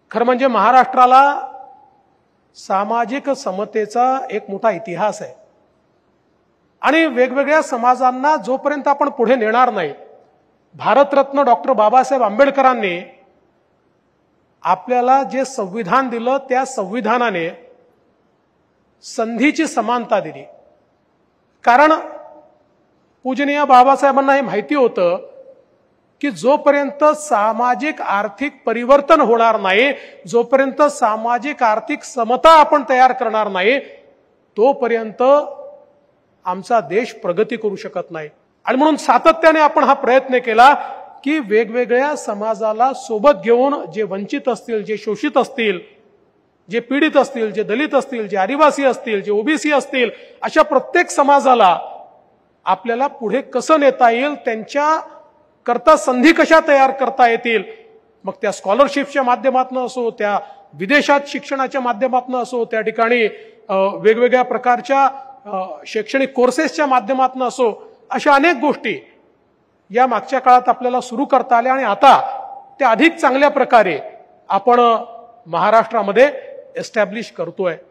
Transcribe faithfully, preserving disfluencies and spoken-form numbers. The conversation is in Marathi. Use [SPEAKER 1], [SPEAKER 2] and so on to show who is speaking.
[SPEAKER 1] खरं म्हणजे महाराष्ट्राला सामाजिक समतेचा एक मोठा इतिहास आहे आणि वेगवेगळ्या समाजांना जोपर्यंत आपण पुढे नेणार नाही, भारतरत्न डॉक्टर बाबासाहेब आंबेडकरांनी आपल्याला जे संविधान दिलं त्या संविधानाने संधीची समानता दिली। कारण पूजनीय बाबासाहेबांना हे माहिती होतं की जोपर्यंत सामाजिक आर्थिक परिवर्तन होणार नाही, जोपर्यंत सामाजिक आर्थिक समता आपण तयार करणार नाही, तोपर्यंत आमचा देश प्रगती करू शकत नाही। आणि म्हणून सातत्याने आपण हा प्रयत्न केला की वेगवेगळ्या समाजाला सोबत घेऊन जे वंचित असतील, जे शोषित असतील, जे पीडित असतील, जे दलित असतील, जे आदिवासी असतील, जे ओबीसी असतील, अशा प्रत्येक समाजाला आपल्याला पुढे कसं नेता येईल, त्यांच्या करता संधी कशा तयार करता येतील, मग त्या स्कॉलरशिपच्या माध्यमातून असो, त्या विदेशात शिक्षणाच्या माध्यमातून असो, त्या ठिकाणी वेगवेगळ्या प्रकारच्या शैक्षणिक कोर्सेसच्या माध्यमातून असो, अशा अनेक गोष्टी या मागच्या काळात आपल्याला सुरू करता आल्या आणि आता त्या अधिक चांगल्या प्रकारे आपण महाराष्ट्रामध्ये एस्टॅब्लिश करतोय।